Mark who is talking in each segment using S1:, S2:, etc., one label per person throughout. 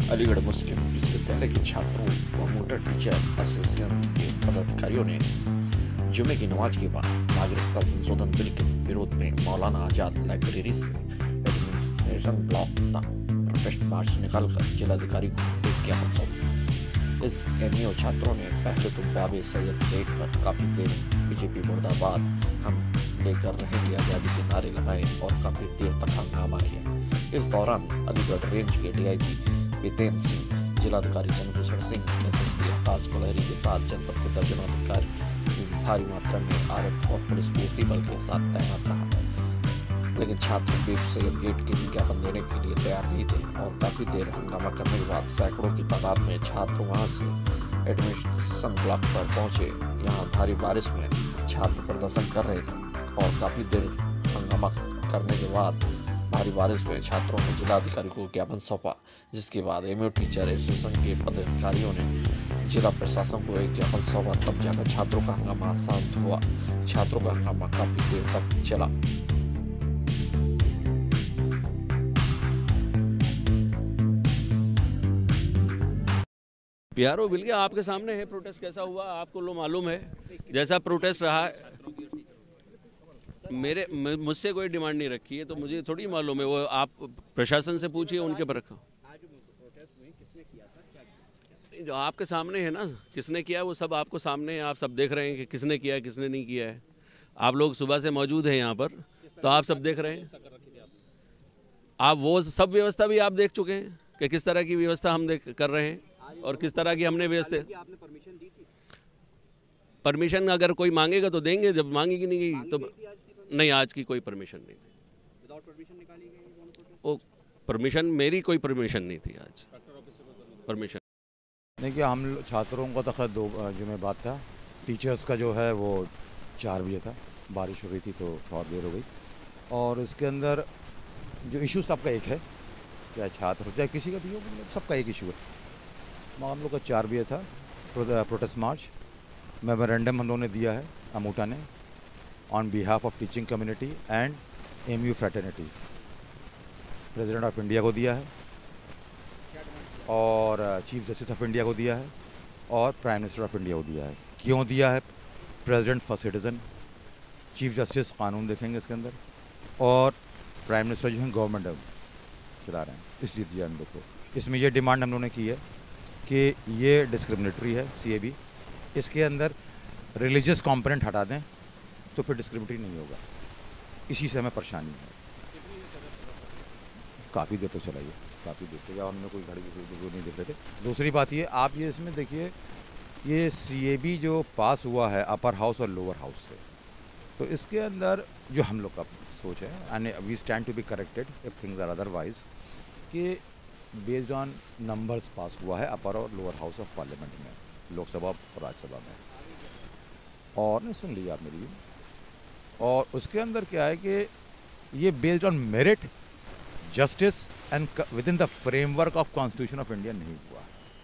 S1: अलीगढ़ मुस्लिम विश्वविद्यालय के छात्रों व मोटर टीचर एसोसिएशन के पदाधिकारियों ने जुमे की नमाज के बाद नागरिकता संशोधन बिल के विरोध में मौलाना आजाद लाइब्रेरी से एडमिनिस्ट्रेशन ब्लॉक तक प्रोटेस्ट मार्च निकालकर जिलाधिकारी को एक ज्ञापन सौंपा। इस एमईओ छात्रों ने पहले तो बाबे सैयद गेट पर काफी देर बीजेपी मुर्दाबाद हम लेकर रहेंगे आजादी के नारे लगाए और काफी देर तक हंगामा किया। इस दौरान अलीगढ़ रेंज के डीआईजी वितेन सिंह, जिलाधिकारी चंद्रभूषण सिंह, एसएसपी आकाश बलहरी के साथ जनपद के दर्जनों अधिकारी भारी मात्रा में आरएफ और पुलिस बीएससी बल के साथ तैनात रहा, लेकिन छात्र बेब सैयद गेट के विज्ञापन देने के लिए तैयार नहीं थे और काफी देर हंगामा करने के बाद सैकड़ों की तादाद में छात्र वहां से एडमिनिस्ट्रेशन ब्लॉक पर पहुंचे। यहाँ भारी बारिश में छात्र प्रदर्शन कर रहे थे और काफी देर हंगामा करने के बाद भारी बारिश में छात्रों ने जिलाधिकारी को ज्ञापन सौंपा, जिसके बाद एमईओ टीचर एसोसिएशन के पदाधिकारियों ने जिला प्रशासन को एक ज्ञापन सौंपा। तब जाकर छात्रों का हंगामा शांत हुआ। छात्रों का हंगामा काफी देर तक चला।
S2: पीआरओ बिल के आपके सामने है। प्रोटेस्ट कैसा हुआ आपको लो मालूम है। जैसा प्रोटेस्ट रहा, मुझसे कोई डिमांड नहीं रखी है तो मुझे थोड़ी मालूम है। वो आप प्रशासन से पूछिए, उनके पर रखो। जो आपके सामने है ना, किसने किया वो सब आपको सामने है। आप सब देख रहे हैं कि किसने किया है किसने नहीं किया है। आप लोग सुबह से मौजूद हैं यहाँ पर, तो आप सब देख रहे हैं। आप वो सब व्यवस्था भी आप देख चुके हैं कि किस तरह की व्यवस्था हम कर रहे हैं और किस तरह की हमने व्यवस्था। परमिशन अगर कोई मांगेगा तो देंगे, जब मांगेगी नहीं तो नहीं। आज की कोई परमिशन नहीं थी। वो परमिशन, मेरी कोई परमिशन नहीं थी आज परमिशन।
S3: देखिए, हम छात्रों का तो खैर 2 जुमे बाद था। टीचर्स का जो है वो 4 बजे था। बारिश हो गई थी तो बहुत देर हो गई। और इसके अंदर जो इशू सबका एक है, चाहे छात्र हो चाहे किसी का भी हो, सबका एक इशू है। हम लोग का 4 बजे था प्रोटेस्ट मार्च। मेमोरेंडम हम लोगों ने दिया है अमूटा ने on behalf of teaching community and MU fraternity. President of India को दिया है और चीफ जस्टिस ऑफ इंडिया को दिया है और प्राइम मिनिस्टर ऑफ इंडिया को दिया है। क्यों दिया है? President first citizen, chief justice कानून देखेंगे इसके अंदर, और प्राइम मिनिस्टर जो है गवर्नमेंट चला रहे हैं, इसलिए दिया हम लोग को। इसमें ये डिमांड हम लोगों ने की है कि ये डिस्क्रिमिनेटरी है सीएबी। इसके अंदर रिलीजियस कंपोनेंट हटा दें तो फिर डिस्क्रिमिनेटरी नहीं होगा। इसी से हमें परेशानी है। काफ़ी देर तो चलाइए, काफ़ी देर से हमने कोई घड़ी नहीं देख रहे थे। दूसरी बात ये, आप ये इसमें देखिए, ये सीएबी जो पास हुआ है अपर हाउस और लोअर हाउस से, तो इसके अंदर जो हम लोग का सोच है, and we stand to be corrected if things are otherwise, कि बेस्ड ऑन नंबर्स पास हुआ है अपर और लोअर हाउस ऑफ पार्लियामेंट में, लोकसभा और राज्यसभा में। और नहीं, सुन लीजिए आप मेरी। और उसके अंदर क्या है कि ये based on merit, justice and within the framework of constitution of India नहीं हुआ।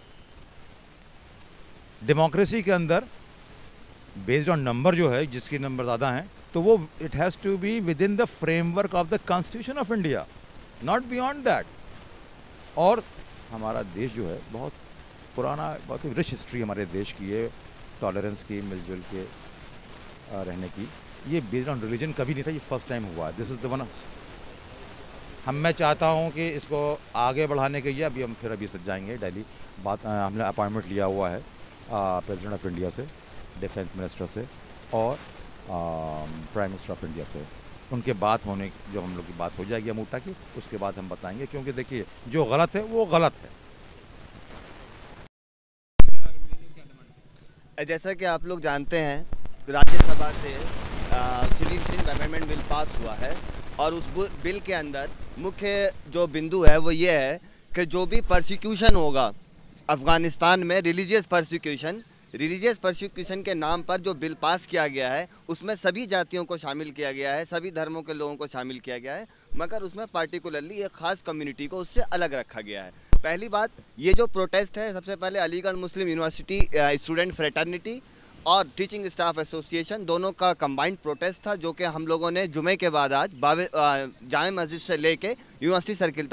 S3: डेमोक्रेसी के अंदर बेस्ड ऑन नंबर जो है, जिसकी नंबर ज़्यादा हैं, तो वो it has to be within the framework of the constitution of India, not beyond that. और हमारा देश जो है बहुत पुराना, बहुत ही रिच हिस्ट्री हमारे देश की है, टॉलरेंस की, मिलजुल के रहने की। ये बेस्ड ऑन रिलीजन कभी नहीं था, ये फर्स्ट टाइम हुआ है। This is the one. मैं चाहता हूँ कि इसको आगे बढ़ाने के लिए अभी सच जाएंगे दिल्ली। बात हमने अपॉइंटमेंट लिया हुआ है प्रेसिडेंट ऑफ इंडिया से, डिफेंस मिनिस्टर से और प्राइम मिनिस्टर ऑफ इंडिया से। उनके बात होने, जो हम लोग की बात हो जाएगी अमूटा की, उसके बाद हम बताएंगे। क्योंकि देखिए, जो गलत है वो गलत है।
S4: जैसा कि आप लोग जानते हैं, राज्यसभा से सिटीजनशिप अमेंडमेंट बिल पास हुआ है और उस बिल के अंदर मुख्य जो बिंदु है वो ये है कि जो भी परसिक्यूशन होगा अफ़गानिस्तान में, रिलीजियस परसिक्यूशन के नाम पर जो बिल पास किया गया है, उसमें सभी जातियों को शामिल किया गया है, सभी धर्मों के लोगों को शामिल किया गया है, मगर उसमें पार्टिकुलरली एक ख़ास कम्युनिटी को उससे अलग रखा गया है। पहली बात, ये जो प्रोटेस्ट है, सबसे पहले Aligarh Muslim university student fraternity और टीचिंग स्टाफ एसोसिएशन दोनों का कंबाइंड प्रोटेस्ट था, जो कि हम लोगों ने जुमे के बाद आज जामे मस्जिद से लेके यूनिवर्सिटी सर्किल तक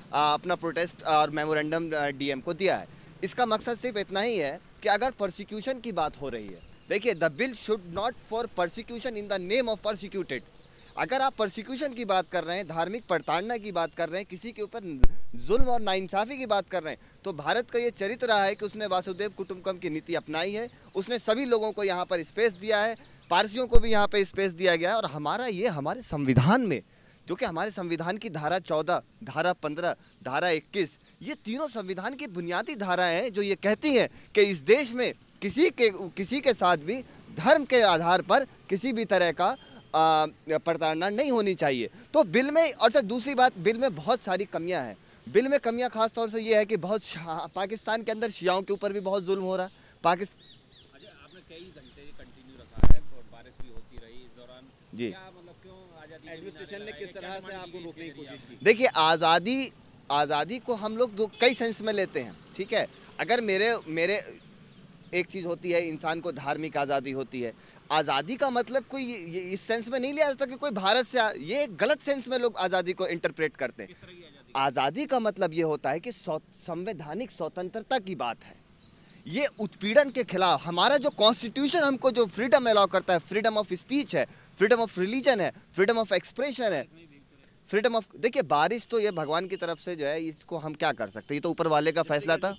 S4: अपना प्रोटेस्ट और मेमोरेंडम डीएम को दिया है। इसका मकसद सिर्फ इतना ही है कि अगर परसिक्यूशन की बात हो रही है, देखिए the bill should not for persecution in the name of persecuted. अगर आप परसिक्यूशन की बात कर रहे हैं, धार्मिक प्रताड़ना की बात कर रहे हैं, किसी के ऊपर जुल्म और नाइंसाफ़ी की बात कर रहे हैं, तो भारत का ये चरित्र रहा है कि उसने वासुदेव कुटुंबकम की नीति अपनाई है। उसने सभी लोगों को यहाँ पर स्पेस दिया है, पारसियों को भी यहाँ पर स्पेस दिया गया है। और हमारा ये हमारे संविधान में, जो कि हमारे संविधान की धारा 14, धारा 15, धारा 21, ये तीनों संविधान की बुनियादी धाराएं हैं जो ये कहती हैं कि इस देश में किसी के साथ भी धर्म के आधार पर किसी भी तरह का प्रताड़ना नहीं होनी चाहिए। तो बिल में, और दूसरी बात, बिल में बहुत सारी कमियां हैं। बिल में कमियां खास तौर से ये है कि बहुत पाकिस्तान के अंदर शियाओं के ऊपर भी बहुत जुल्म हो रहा है।
S5: आपने कई घंटे कंटिन्यू रखा है और बारिश भी होती रही इस दौरान,
S4: जी,
S5: क्या मतलब क्यों आजादी
S2: एडमिनिस्ट्रेशन ने किस तरह से आपको रोकने की कोशिश की?
S4: देखिए आज़ादी को हम लोग कई सेंस में लेते हैं, ठीक है। अगर मेरे एक चीज़ होती है, इंसान को धार्मिक आज़ादी होती है। आज़ादी का मतलब कोई ये इस सेंस में नहीं लिया जाता कि कोई भारत से, ये गलत सेंस में लोग आज़ादी को इंटरप्रेट करते हैं। आज़ादी का मतलब ये होता है कि संवैधानिक स्वतंत्रता की बात है, ये उत्पीड़न के खिलाफ। हमारा जो कॉन्स्टिट्यूशन हमको जो फ्रीडम अलाउ करता है, फ्रीडम ऑफ स्पीच है, फ्रीडम ऑफ रिलीजन है, फ्रीडम ऑफ एक्सप्रेशन है, फ्रीडम ऑफ, देखिए बारिश तो ये भगवान की तरफ से जो है, इसको हम क्या कर सकते हैं, ये तो ऊपर वाले का फैसला था।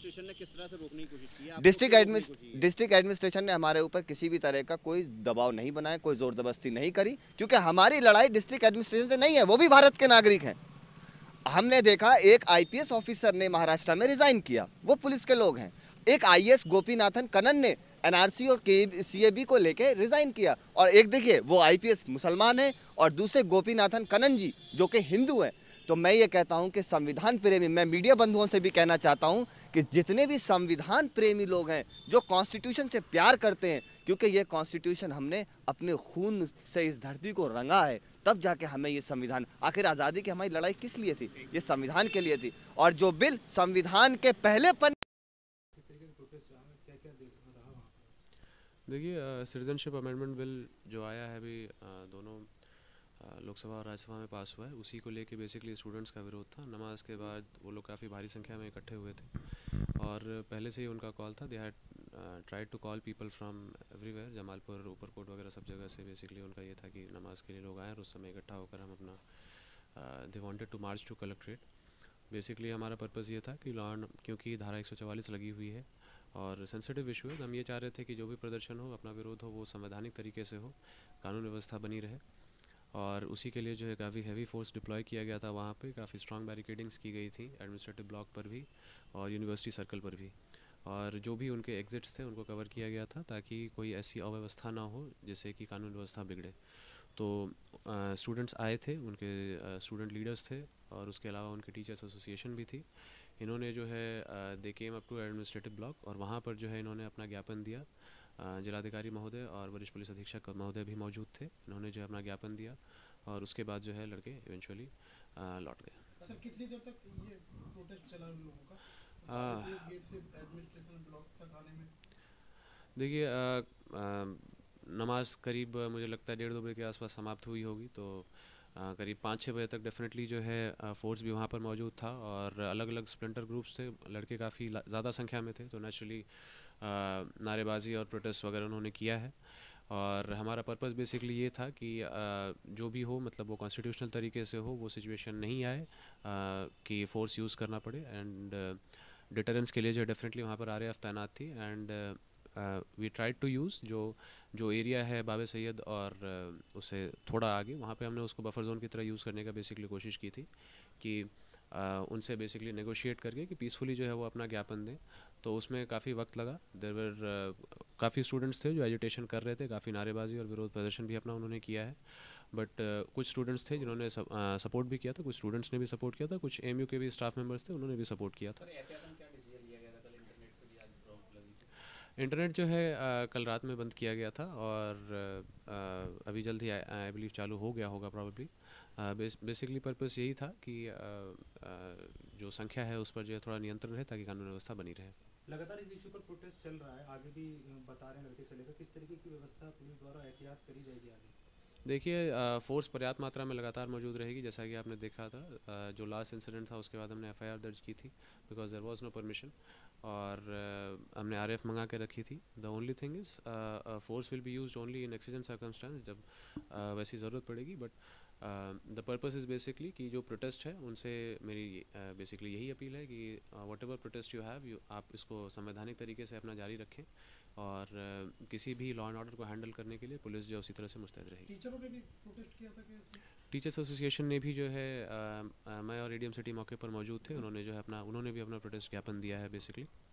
S4: डिस्ट्रिक्ट एडमिनिस्ट्रेशन ने हमारे ऊपर किसी भी तरह का कोई दबाव नहीं बनाया, कोई जोर जबरदस्ती नहीं करी, क्योंकि हमारी लड़ाई डिस्ट्रिक्ट एडमिनिस्ट्रेशन से नहीं है, वो भी भारत के नागरिक हैं। हमने देखा एक आईपीएस ऑफिसर ने महाराष्ट्र में रिजाइन किया, वो पुलिस के लोग हैं। एक आईएएस गोपीनाथन कनन ने एनआरसी और सीएबी को लेके रिजाइन किया, और एक देखिए वो आईपीएस मुसलमान है और दूसरे गोपीनाथन कनन जी जो कि हिंदू हैं। तो मैं ये कहता हूं कि संविधान प्रेमी, मैं मीडिया बंधुओं से भी कहना चाहता हूं कि जितने भी संविधान प्रेमी लोग हैं, जो कॉन्स्टिट्यूशन से प्यार करते हैं, क्योंकि ये कॉन्स्टिट्यूशन हमने अपने खून से इस धरती को रंगा है, तब जाके हमें ये संविधान, आखिर आज़ादी की हमारी लड़ाई किस लिए थी, ये संविधान के लिए थी। और जो बिल संविधान के पहले
S6: देखिए, सिटीजनशिप अमेंडमेंट बिल जो आया है अभी दोनों लोकसभा और राज्यसभा में पास हुआ है, उसी को लेके बेसिकली स्टूडेंट्स का विरोध था। नमाज के बाद वो लोग काफ़ी भारी संख्या में इकट्ठे हुए थे और पहले से ही उनका कॉल था, they had tried to call people from everywhere, Jamalpur, Uparkot वगैरह सब जगह से बेसिकली उनका ये था कि नमाज के लिए लोग आए और उस समय इकट्ठा होकर हम अपना they wanted to march to collectorate. Basically हमारा पर्पज़ ये था कि क्योंकि धारा 144 लगी हुई है और सेंसिटिव इशू है, हम ये चाह रहे थे कि जो भी प्रदर्शन हो, अपना विरोध हो, वो संवैधानिक तरीके से हो, कानून व्यवस्था बनी रहे। और उसी के लिए जो है काफ़ी हैवी फोर्स डिप्लॉय किया गया था वहाँ पे, काफ़ी स्ट्रॉन्ग बैरिकेडिंग्स की गई थी एडमिनिस्ट्रेटिव ब्लॉक पर भी और यूनिवर्सिटी सर्कल पर भी, और जो भी उनके एग्जिट्स थे उनको कवर किया गया था ताकि कोई ऐसी अव्यवस्था ना हो जिससे कि कानून व्यवस्था बिगड़े। तो स्टूडेंट्स आए थे, उनके स्टूडेंट लीडर्स थे और उसके अलावा उनके टीचर्स एसोसिएशन भी थी। इन्होंने जो है they came up to administrative block और वहाँ पर जो है इन्होंने अपना ज्ञापन दिया। जिलाधिकारी महोदय और वरिष्ठ पुलिस अधीक्षक महोदय भी मौजूद थे, इन्होंने जो है अपना ज्ञापन दिया और उसके बाद जो है लड़के इवेंचुअली लौट गए।
S7: सर कितनी देर तक ये प्रोटेस्ट चला उन लोगों का, गेट से एडमिनिस्ट्रेशन ब्लॉक तक आने में?
S6: देखिए, नमाज करीब मुझे लगता है 1:30 बजे के आसपास समाप्त हुई होगी, तो करीब 5-6 बजे तक डेफिनेटली जो है फोर्स भी वहाँ पर मौजूद था और अलग अलग स्प्लिंटर ग्रुप्स थे, लड़के काफ़ी ज़्यादा संख्या में थे, तो नेचुरली नारेबाजी और प्रोटेस्ट वगैरह उन्होंने किया है। और हमारा पर्पस बेसिकली ये था कि जो भी हो, मतलब वो कॉन्स्टिट्यूशनल तरीके से हो, वो सिचुएशन नहीं आए कि फ़ोर्स यूज़ करना पड़े। एंड डिटरेंस के लिए जो डेफिनेटली वहाँ पर RAF तैनात थी and we tried to use जो एरिया है बाबे सैयद और उससे थोड़ा आगे, वहाँ पे हमने उसको बफर जोन की तरह यूज़ करने का बेसिकली कोशिश की थी कि उनसे बेसिकली नेगोशिएट करके कि पीसफुली जो है वो अपना ज्ञापन दें। तो उसमें काफ़ी वक्त लगा। देयर वर काफ़ी स्टूडेंट्स थे जो एजिटेशन कर रहे थे, काफ़ी नारेबाजी और विरोध प्रदर्शन भी अपना उन्होंने किया है, बट कुछ स्टूडेंट्स थे जिन्होंने सपोर्ट भी किया था, कुछ स्टूडेंट्स ने भी सपोर्ट किया था, कुछ AMU के भी स्टाफ मेंबर्स थे, उन्होंने भी सपोर्ट किया था। इंटरनेट जो है कल रात में बंद किया गया था और अभी जल्द ही आई बिलीव चालू हो गया होगा प्रॉबेबली। बेसिकली पर्पस यही था कि जो संख्या है उस पर जो है थोड़ा नियंत्रण रहे ताकि कानून व्यवस्था बनी रहे।
S7: लगातार इस इशू पर प्रोटेस्ट चल रहा है, आगे भी बता रहे हैं लड़के चलेगा, किस तरीके की व्यवस्था पुलिस द्वारा एहतियात करी जाएगी आगे?
S6: देखिए फोर्स पर्याप्त मात्रा में लगातार मौजूद रहेगी, जैसा कि आपने देखा था। जो लास्ट इंसिडेंट था उसके बाद हमने एफआईआर दर्ज की थी because there was no permission, और हमने आरएफ मंगा के रखी थी। The only thing is force will be used only in exigent circumstance, जब वैसी ज़रूरत पड़ेगी। But the purpose is basically कि जो प्रोटेस्ट है उनसे मेरी बेसिकली यही अपील है कि whatever protest you have, आप इसको संवैधानिक तरीके से अपना जारी रखें, और किसी भी लॉ एंड ऑर्डर को हैंडल करने के लिए पुलिस जो उसी तरह से मुस्तैद रहेगी।
S7: टीचरों ने भी प्रोटेस्ट किया था कि
S6: टीचर्स एसोसिएशन ने भी जो है मैं और एडीएम सिटी मौके पर मौजूद थे, उन्होंने जो है उन्होंने भी अपना प्रोटेस्ट ज्ञापन दिया है बेसिकली।